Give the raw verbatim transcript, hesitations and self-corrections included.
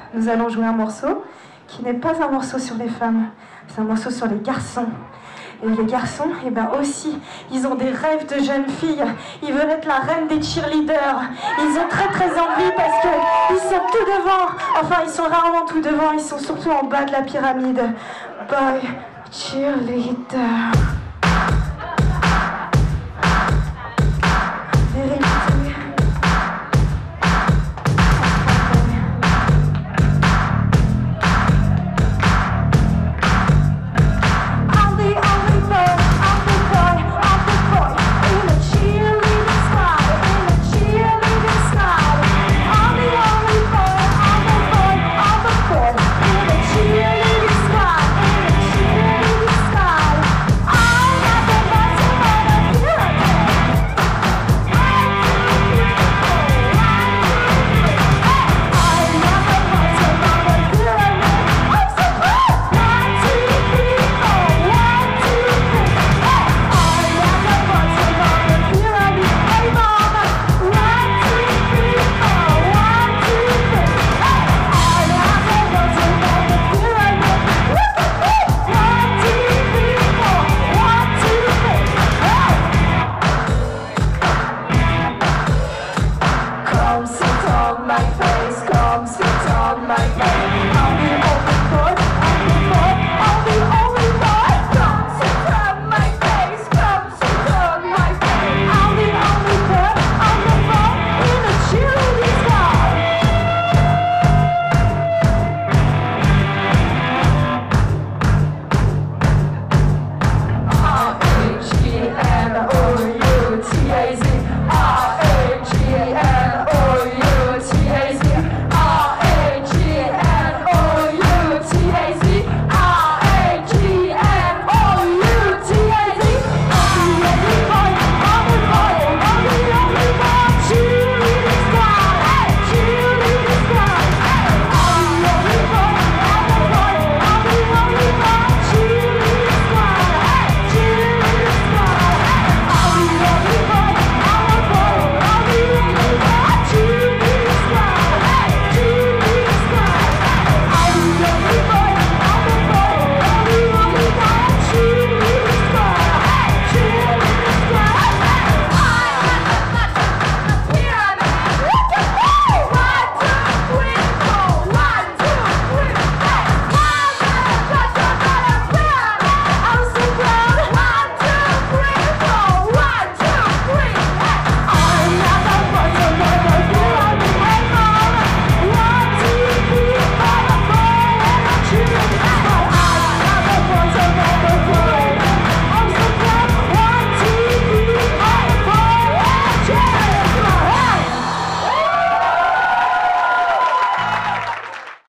nous allons jouer un morceau qui n'est pas un morceau sur les femmes, c'est un morceau sur les garçons. Et les garçons, eh ben aussi, ils ont des rêves de jeunes filles. Ils veulent être la reine des cheerleaders. Ils ont très très envie parce qu'ils sont tout devant. Enfin, ils sont rarement tout devant, ils sont surtout en bas de la pyramide. Boy, cheerleader. Come sit on my face, come sit on my face.